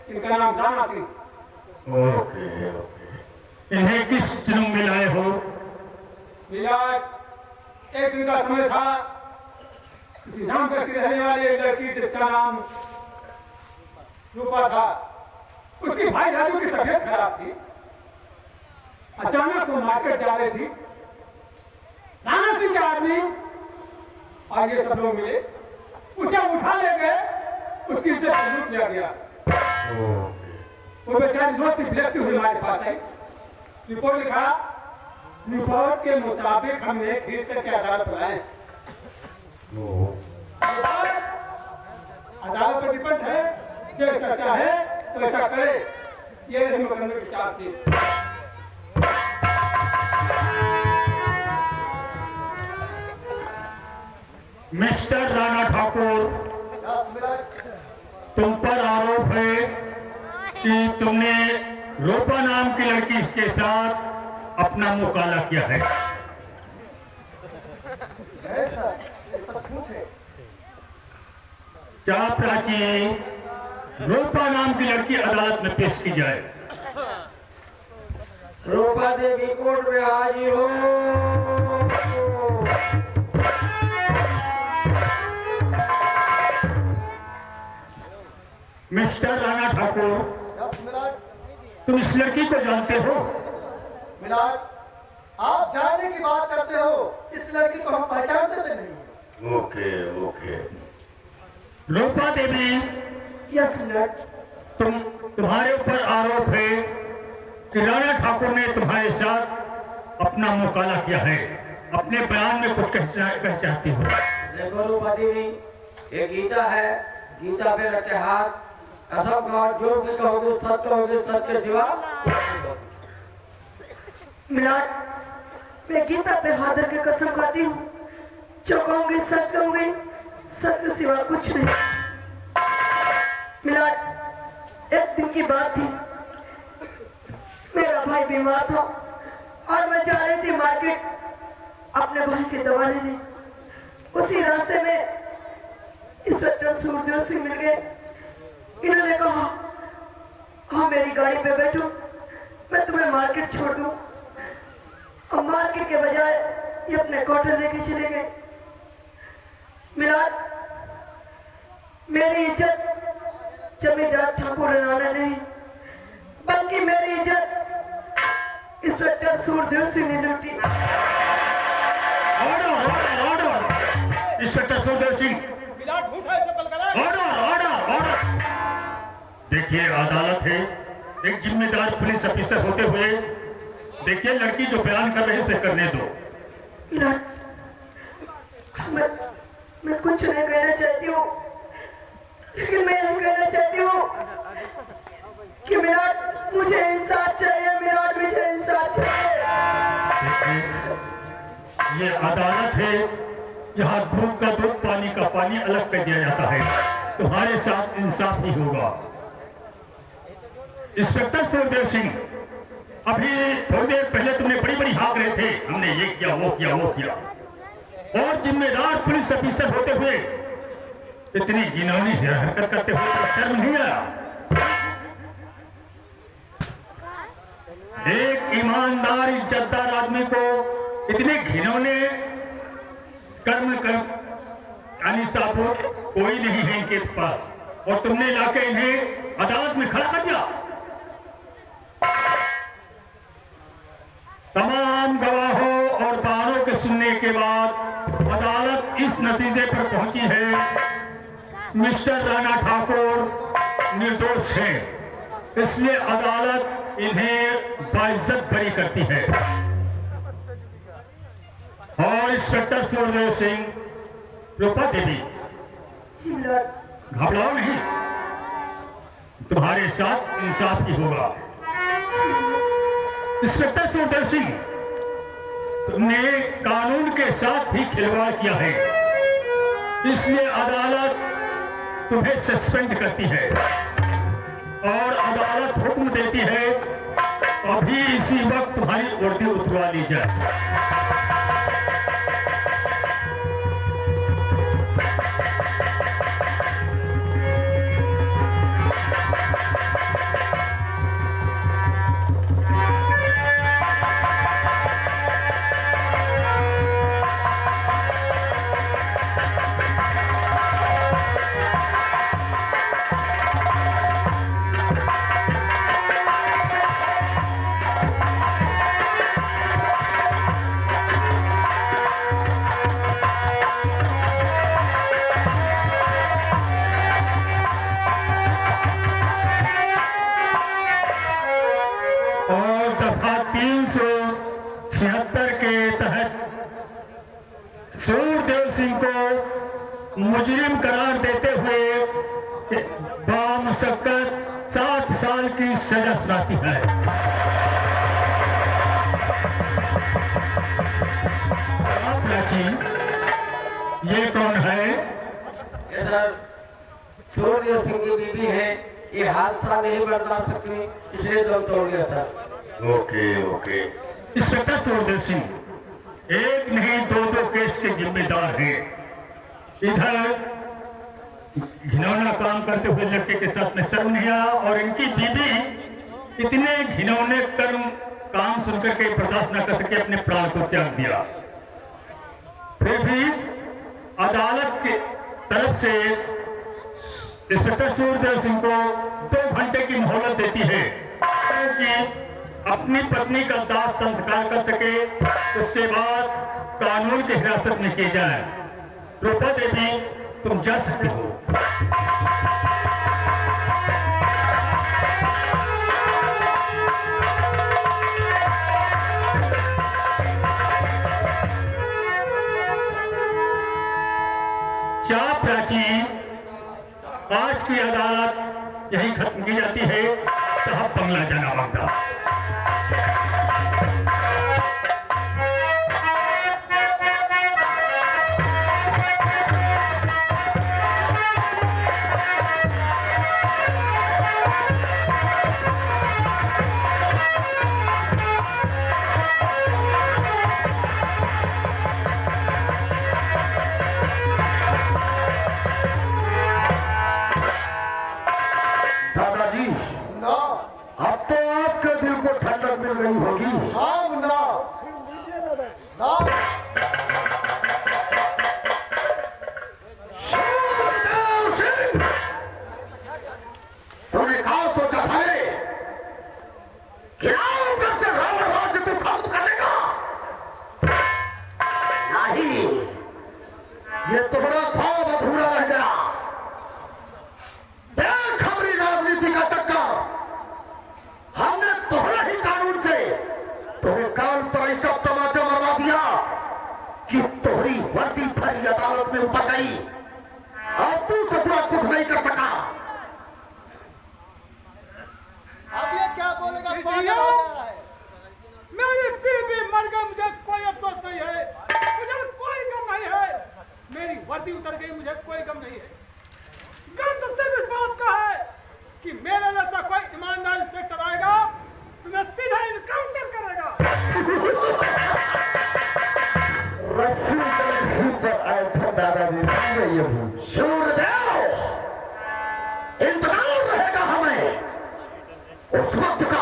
इनका नाम Rana Singh. Okay okay. इन्हें किस जुर्म में लाए हो? मिला एक दिन का समय था, किसी नाम करके रहने वाले एक लड़की जिसका नाम रूपा था, उसकी भाई राजू की तबीयत खराब थी। अचानक वो मार्केट जा रही थी, राणा सिंह के आदमी और ये सब लोग मिले, उसे उठा ले गए, उसकी इज्जत लूट लिया गया। वो बेचारी रोती बिलखती हुई हमारे पास आई, रिपोर्ट लिखा। रिपोर्ट के मुताबिक हमने फिर से के अदालत बुलाए। अदालत पर डिपेंड है, जो ऐसा चाहे तो ऐसा करे। ये रही मुकदमे की चार्जशीट। मिस्टर राणा ठाकुर, तुम पर आरोप है कि तुमने रूपा नाम की लड़की के साथ अपना मुकाला किया है। क्या प्राची रूपा नाम की लड़की अदालत में पेश की जाए? रूपा देवी कोर्ट में हाजिर हो। मिस्टर राणा ठाकुर, तुम इस लड़की को जानते हो? मिलाद, आप जानने की बात करते हो, इस लड़की को हम पहचानते तो नहीं। Okay okay. Rupa Devi, yes मिलाद। तुम्हारे ऊपर आरोप है कि राणा ठाकुर ने तुम्हारे साथ अपना मुकाला किया है। अपने बयान में कुछ कह चाहती हो? देखो रूपा देवी, ये गीता है, गीता पे रखे हाथ, कसम खाओ, जो भी कहोगे सत्य कहोगे, सत्य के सिवा। मिलाद, मैं गीता पे हाथ रख के कसम खाती हूँ, जो कहूँगी सच कहूँगी, सच के सिवा कुछ नहीं। मिलाद, एक दिन की बात थी, मेरा भाई बीमार था और मैं जा रही थी मार्केट अपने भाई की दवा लेने। उसी रास्ते में इंस्पेक्टर सूरदेव सिंह मिल गए। इन्होंने कहा, हाँ मेरी गाड़ी पे बैठो, मैं तुम्हें मार्केट छोड़ दूं। और मार्केट के बजाय ये अपने क्वार्टर लेके चले गए। मिलाद, मेरी इज्जत जमींदार ठाकुर राणा नहीं, बल्कि मेरी इज्जत इंस्पेक्टर सूरदेव सिंह ने लूटी। इंस्पेक्टर सूरदेव सिंह, देखिए अदालत है, एक जिम्मेदार पुलिस ऑफिसर होते हुए देखिए लड़की जो बयान कर रहे थे करने दो। मैं कुछ नहीं कहना चाहती हूँ, लेकिन मैं यह कहना चाहती हूँ कि मिलाद, मुझे इंसाफ चाहिए। मिलाद, मुझे इंसाफ चाहिए। ये अदालत है जहाँ दूध का दूध, पानी का पानी अलग कर दिया जाता है। तुम्हारे साथ इंसाफ ही होगा। इंस्पेक्टर सूरदेव सिंह, अभी थोड़ी देर पहले तुमने बड़ी बड़ी हाँक रहे थे, हमने ये किया वो किया वो किया, और जिम्मेदार पुलिस ऑफिसर होते हुए इतनी घिनौनी हरकत करते हुए तो शर्म नहीं आया? एक ईमानदार इज्जतदार आदमी को इतने घिनौने कर्म कर यानी साहब कोई नहीं है इनके पास, और तुमने लाके इन्हें अदालत में खड़ा कर दिया। तमाम गवाहों और बयानों के सुनने के बाद अदालत इस नतीजे पर पहुंची है मिस्टर राणा ठाकुर निर्दोष है, इसलिए अदालत इन्हें बाइज्जत बरी करती है। और इंस्पेक्टर सूरदेव सिंह, रूपा देवी, घबराओ नहीं, तुम्हारे साथ इंसाफ ही होगा। इंस्पेक्टर सूरदेव सिंह, तुमने कानून के साथ ही खिलवाड़ किया है, इसलिए अदालत तुम्हें सस्पेंड करती है और अदालत हुक्म देती है अभी इसी वक्त तुम्हारी वर्दी उतरवा ली जाए। मुजरिम करार देते हुए बामुशक्कत 7 साल की सजा सुनाती है। ये कौन है? ये सर सूर्यदेव सिंह की बीवी है। ये हादसा नहीं बर्दाश्त सकती, इसलिए दम तोड़ दिया था। Okay okay. Inspector Suryadev Singh एक नहीं 2 केस के जिम्मेदार हैं। इधर घिनौना काम करते हुए लड़के के साथ में शर्म नहीं आया और इनकी बीवी इतने घिनौने काम सुनकर के बर्दाश्त न कर सके, अपने प्राण को त्याग दिया। फिर भी अदालत की तरफ से इंस्पेक्टर सूर्यदेव सिंह को 2 घंटे की मोहलत देती है क्योंकि अपनी पत्नी का दाह संस्कार कर सके, उसके बाद कानून की हिरासत में की जाए। रूपा देवी तुम जा सकते हो। क्या प्राचीन, आज की अदालत यही खत्म की जाती है। साहब बंगला जाना मांगता। ये तुम्हारा ख्वाब अधूरा रह गया। देख हमारी राजनीति का चक्कर, हमने तुम्हारे ही कानून से तुम्हें काल पर ऐसा तमाचा मरवा दिया कि तुम्हारी वर्दी भरी अदालत में उतर गई और तू सचुआ कुछ नहीं कर सका। अब ये क्या बोलेगा? पागल हो गया है। मेरी बीवी मर गई, मुझे कोई अफसोस नहीं है, मुझे कोई गम नहीं है। मेरी वर्दी उतर गई, मुझे कोई गम नहीं है। गम तो सिर्फ इस बात का है कि मेरे जैसा कोई ईमानदार इंस्पेक्टर आएगा, तुम्हें सीधा इनकाउंटर करेगा। दादाजी सूर्यदेव, इंतजार रहेगा हमें उस वक्त का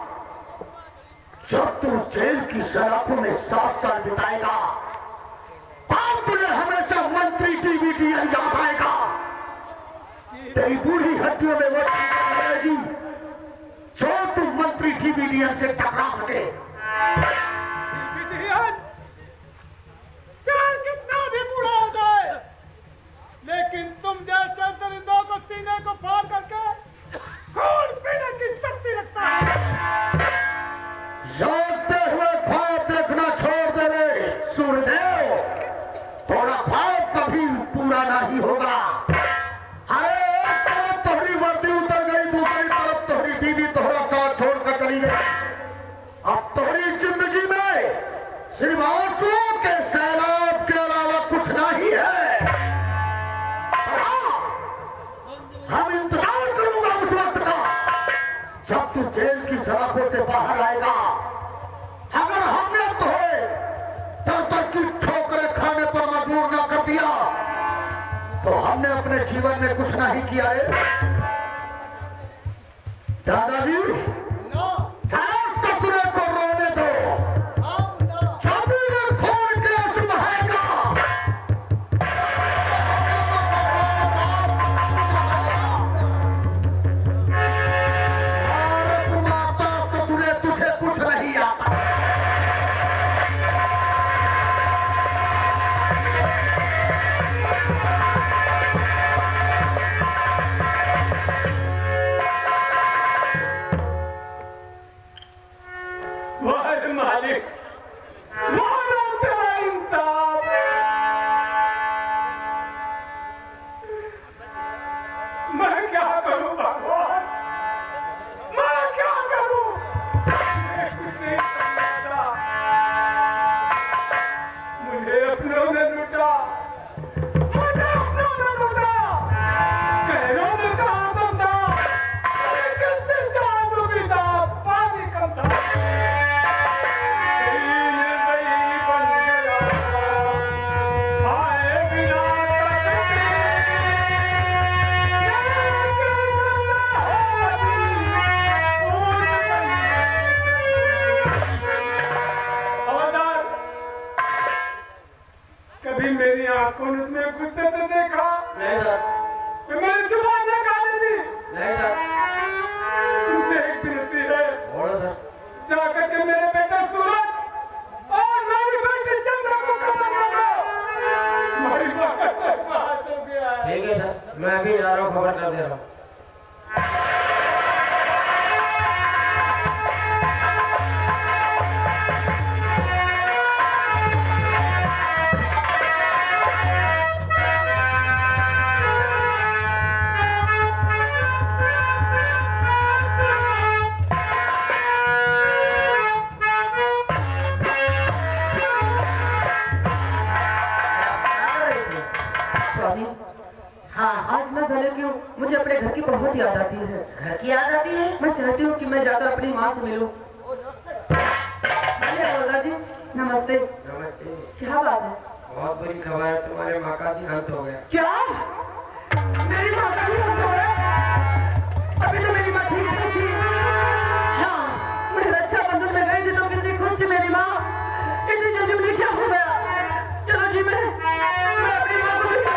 जब तू जेल की सलाखों में 7 साल बिताएगा। तब तुझे हमेशा मंत्री टीवी याद आएगा। तेरी बूढ़ी हड्डियों में वो रहेगी जो तू मंत्री टीवी से टकरा सके। शहर कितना भी बूढ़ा हो जाए, लेकिन तुम जैसे दरिंदों को सीने को फाड़ करके खून पीने की शक्ति रखता है। जागते हुए ख्वाब देखना छोड़ दे रे सूर्यदेव, थोड़ा ख्वाब कभी पूरा नहीं होगा। अरे एक तरफ तोहरी वर्दी उतर गई, दूसरी तरफ तोहरी बीवी तोहरा साथ छोड़कर चली गई। अब तोहरी जिंदगी में सिर्फ आंसुओं के सैलाब के अलावा कुछ नहीं है। हम इंतजार करूंगा उस वक्त का जब तू जेल की सलाखों से बाहर आएगा। अगर हमने तुम्हें दर की ठोकरें खाने पर मजबूर ना कर दिया तो हमने अपने जीवन में कुछ नहीं किया रे दादाजी। ससुरे को रोने दो, जमीन खोल के आंसू बहाएगा। माता ससुरे तुझे कुछ नहीं आता। की याद आती है? मैं चाहती हूँ कि मैं जाकर अपनी माँ से मिलूं। जी नमस्ते। नमस्ते। क्या बात है? बहुत बुरी खबर है, तुम्हारे माँ का देहांत हो गया। क्या? मेरी माँ का देहांत हो गया? अभी तो मेरी माँ ठीक नहीं थी। हाँ, मैं रक्षाबंधन में गई थी तो कितनी खुश थी मेरी माँ। इतनी जल्दी मुझे क्या हो गया? चलो जी मैं अपनी माँ को दिखा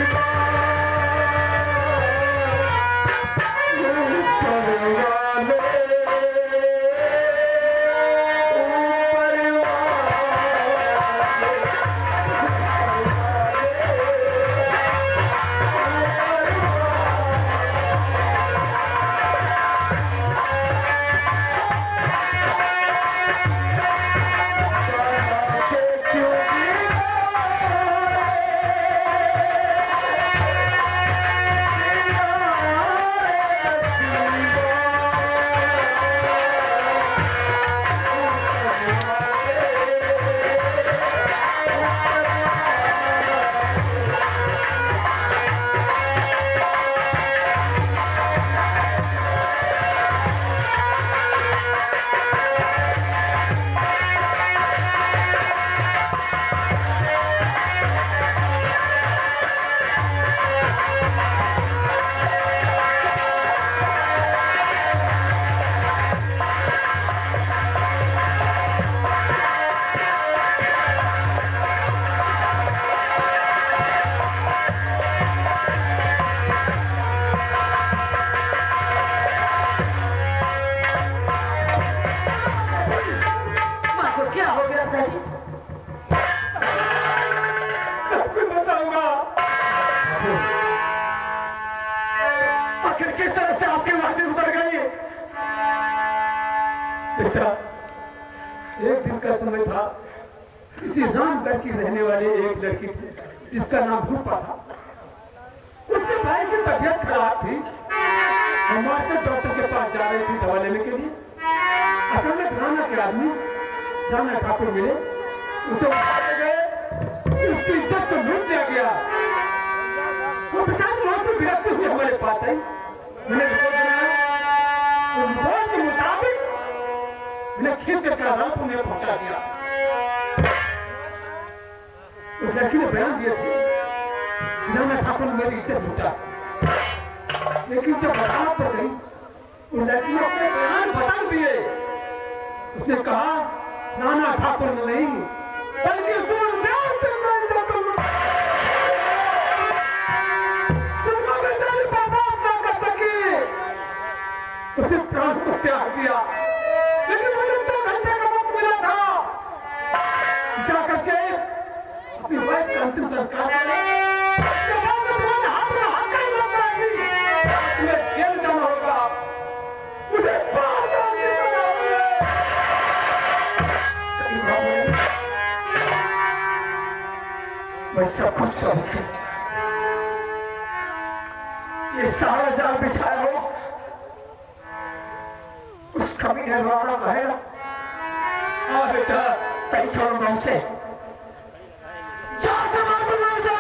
बेटा, एक दिन का समय था, किसी रामगढ़ की रहने वाली एक लड़की थी जिसका नाम भूपा था। उसके भाई की तबीयत खराब थी। हम मास्टर डॉक्टर के पास जा रहे थे दवा लेने के लिए। असल में राना के आदमी राना ठाकुर मिले, उसे उठाए गए, उसकी इज्जत को लूट लिया गया। वो बेचारी बहुत ही विरक्ति हुई हमारे पास आई। मैंने रिपोर्ट बनाया, उस रिपोर्ट के मुताबिक मैंने खींच कर रामपुर में पहुंचा दिया। उस लड़की ने बयान दिए थे राना ठाकुर ने मेरी इज्जत लूटा, लेकिन जब बरात पर गई उस लड़की ने अपने बयान बदल दिए। उसने कहा राना ठाकुर ने नहीं बल्कि उसने प्राण को त्याग दिया। लेकिन मुझे 2 घंटे का वक्त मिला था जाकर के अपनी वाइफ का अंतिम संस्कार करें। उसके बाद में तुम्हारे हाथ में हथकड़ी लग जाएगी, तुम्हें जेल जाना होगा, मुझे 5 साल की सजा हुई है। मैं सब कुछ समझ गया। ये सारा जाल बिछाया हो उस कभी ने रोना रहेगा। हाँ बेटा, कहीं छोड़ूंगा उसे। जान से मार दूंगा उसे।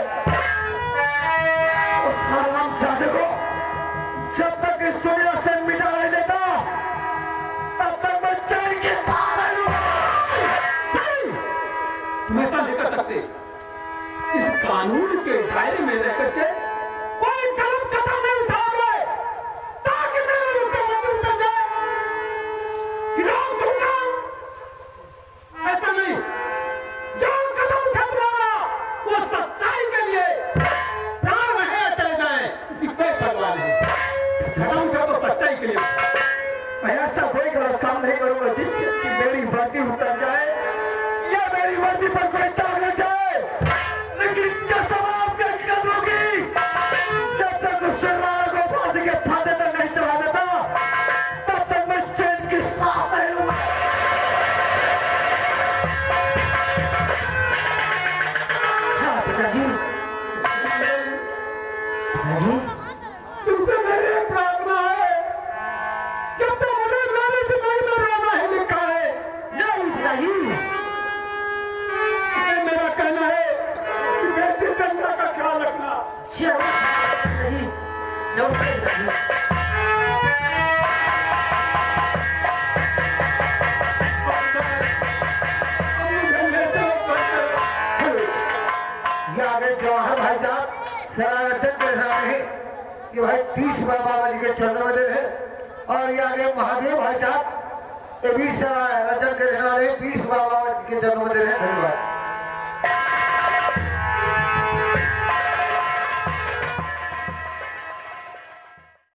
उस हराम जाते को जब तक इस दुनिया से मिटा नहीं देता तब तक मैं चैन की सांस नहीं लूंगा। नहीं, तुम ऐसा नहीं कर सकते। इस कानून के दायरे में रहकर के कोई गलत कदम नहीं उठाओगे ताकि मेरे उससे मंदिर उतर जाए। इनाम दूंगा, ऐसा नहीं। जो कदम उठा तुम्हारा वो सच्चाई के लिए, प्राण रहे चले जाए, इसकी कोई परवाह नहीं। कदम उठा तो सच्चाई के लिए। मैं ऐसा कोई गलत काम नहीं करूंगा जिससे कि मेरी वर्दी उतर जाए या मेरी वर्दी पर कोई दाग न जाए। लेकिन कसम आपके कदमों की, जब तक उस राणा को फांसी के फांदे तक नहीं चढ़ा देता तब तक मैं चैन की सांस नहीं लूंगा। हाँ पिताजी, पिताजी, तुमसे मेरी एक प्रार्थना है। जब तक मुझे मेरी जिंदगी में रहना है लिखा है। नहीं पिताजी, इसलिए मेरा कहना है कि बेटी चंद्रा का ख्याल रखना। नहीं, जवाहर भाई साहब सराहना कर रहे हैं कि भाई 30 बाबा जी के चरणों में है। और ये आगे महादेव भाई साहब ये भी सराहना कर रहे हैं 20 बाबा जी के चरणों में है। धन्यवाद।